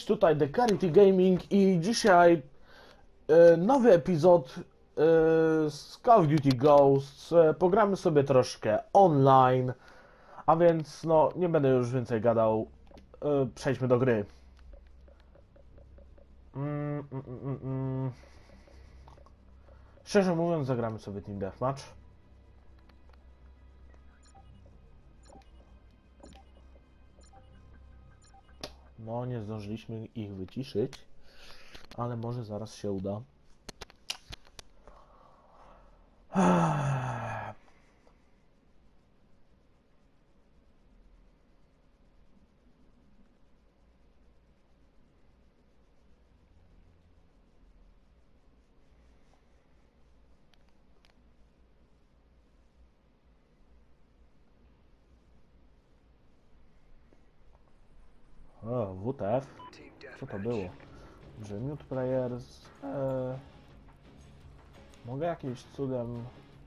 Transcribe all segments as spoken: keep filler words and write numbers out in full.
Cześć, tutaj The Carity Gaming i dzisiaj e, nowy epizod e, z Call of Duty Ghosts. E, pogramy sobie troszkę online, a więc no nie będę już więcej gadał. E, przejdźmy do gry. Mm, mm, mm, mm. Szczerze mówiąc, zagramy sobie Team Deathmatch. No, nie zdążyliśmy ich wyciszyć, ale może zaraz się uda. O, W T F? Co to było? Że mute players... Eee, mogę jakimś cudem...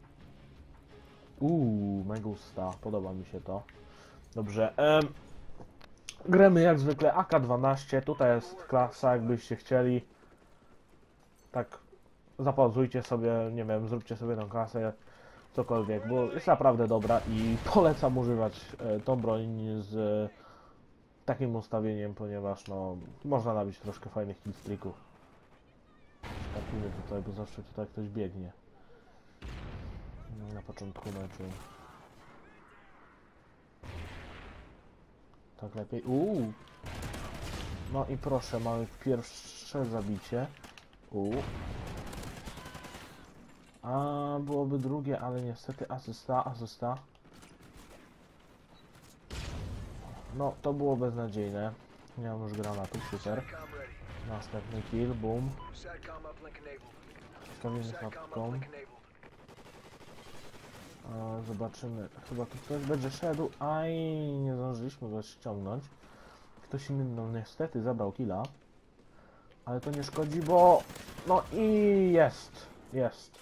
Uuu, Megusta, podoba mi się to. Dobrze, eee, gramy jak zwykle A K dwanaście, tutaj jest klasa, jakbyście chcieli. Tak, zapauzujcie sobie, nie wiem, zróbcie sobie tą klasę, cokolwiek, bo jest naprawdę dobra i polecam używać e, tą broń z takim ustawieniem, ponieważ no, można nabić troszkę fajnych killstreaków. Skakujmy tutaj, bo zawsze tutaj ktoś biegnie. Na początku meczu. Tak lepiej. Uuu. No i proszę, mamy pierwsze zabicie. Uuu. A byłoby drugie, ale niestety asysta, asysta. No, to było beznadziejne. Nie mam już granatu, super. Następny kill, boom. Stawimy satką. Zobaczymy. Chyba tu ktoś będzie szedł. Aj, nie zdążyliśmy go ściągnąć. Ktoś inny, no niestety, zabrał killa. Ale to nie szkodzi, bo... No i jest. Jest.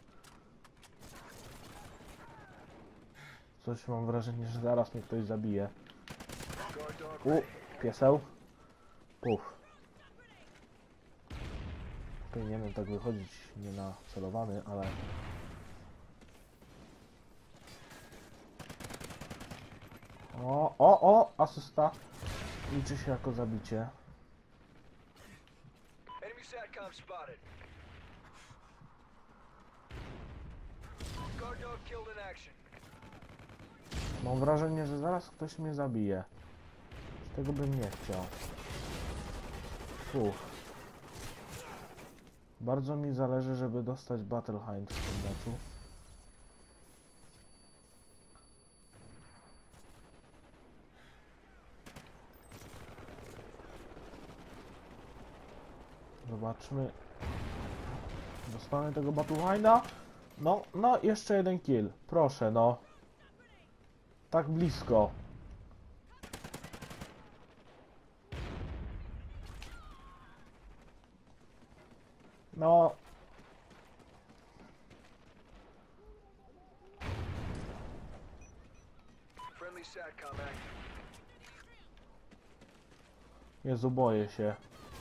Coś mam wrażenie, że zaraz mnie ktoś zabije. U, pieseł. Puf. Powinienem tak wychodzić nie nacelowany, ale... O, o, o, asysta. Liczy się jako zabicie. Mam wrażenie, że zaraz ktoś mnie zabije. Tego bym nie chciał. Uff. Bardzo mi zależy, żeby dostać Battle Hind w tym meczu. Zobaczmy. Dostanę tego Battle Hinda. No, no, jeszcze jeden kill. Proszę, no. Tak blisko. No. Jezu, boję się.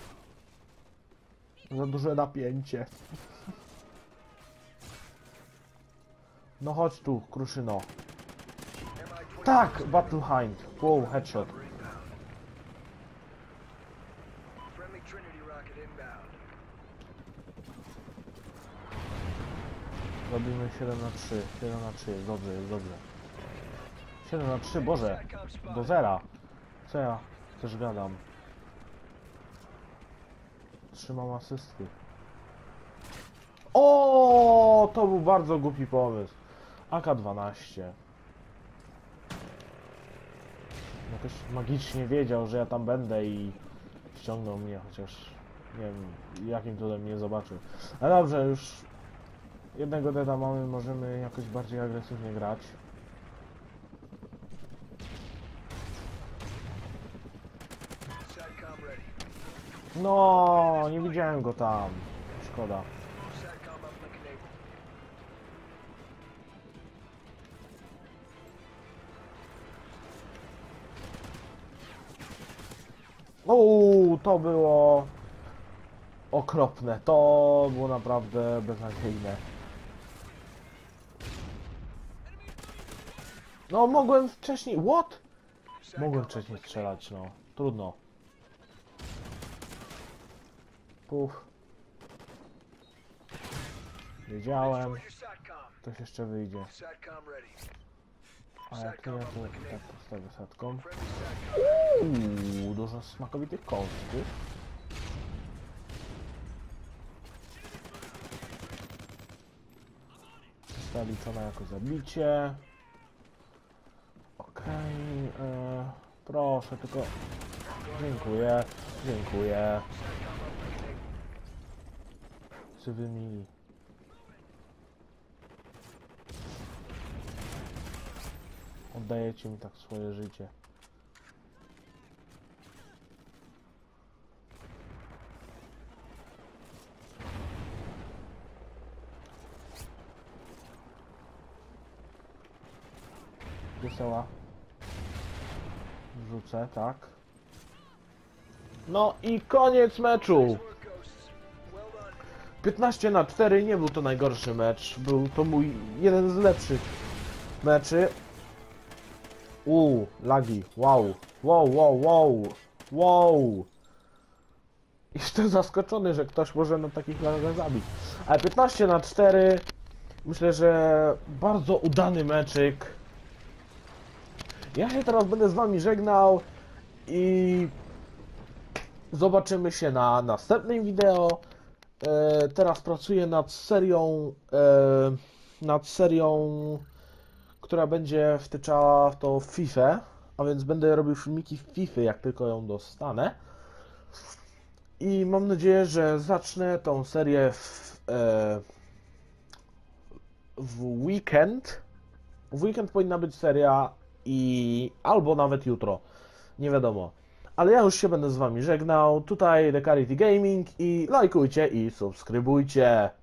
Za duże napięcie. No chodź tu, kruszyno. Tak, Battle Hind. Wow, headshot. Robimy siedem na trzy. siedem na trzy, jest dobrze, jest dobrze. siedem na trzy, Boże. Do zera. Co ja też gadam. Trzymam asysty. O, to był bardzo głupi pomysł. A K dwanaście. Jakoś magicznie wiedział, że ja tam będę i ściągnął mnie, chociaż nie wiem, jakim cudem mnie zobaczył. Ale dobrze, już jednego deda mamy, możemy jakoś bardziej agresywnie grać. No, nie widziałem go tam. Szkoda. O, Uuu, to było okropne. To było naprawdę beznadziejne. No, mogłem wcześniej... What? Mogłem wcześniej strzelać, no. Trudno. Puf. Wiedziałem. Ktoś jeszcze wyjdzie. A jak nie, to tak postawię setką. Uuu, dużo smakowitych kąsków. Została liczona jako zabicie. Okej, okay, e, proszę, tylko... Dziękuję, dziękuję. Czy wy mili? Oddajecie mi tak swoje życie. Wesoła. Wrzucę, tak. No i koniec meczu! piętnaście na cztery, nie był to najgorszy mecz. Był to mój jeden z lepszych meczy. Uuu, lagi, wow, wow, wow, wow, wow. Jestem zaskoczony, że ktoś może na takich lagach zabić. Ale piętnaście na cztery, myślę, że bardzo udany meczyk. Ja się teraz będę z wami żegnał i zobaczymy się na następnym wideo. E, teraz pracuję nad serią, e, nad serią, która będzie wtyczała w to w FIFA, a więc będę robił filmiki w FIFA, jak tylko ją dostanę. I mam nadzieję, że zacznę tą serię w, e, w weekend. W weekend powinna być seria i albo nawet jutro, nie wiadomo. Ale ja już się będę z wami żegnał. Tutaj Decarity Gaming i lajkujcie i subskrybujcie.